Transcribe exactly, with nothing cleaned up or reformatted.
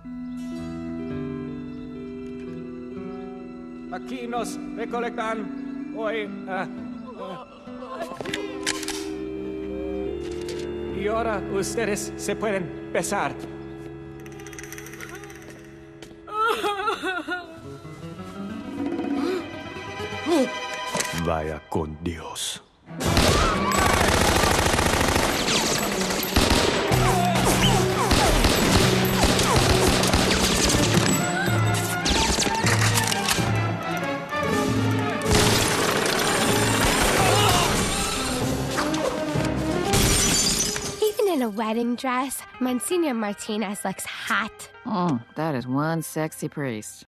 Aquí nos recolectan hoy. ah, ah. Y ahora ustedes se pueden besar. Vaya con Dios. In a wedding dress, Monsignor Martinez looks hot. Mm, that is one sexy priest.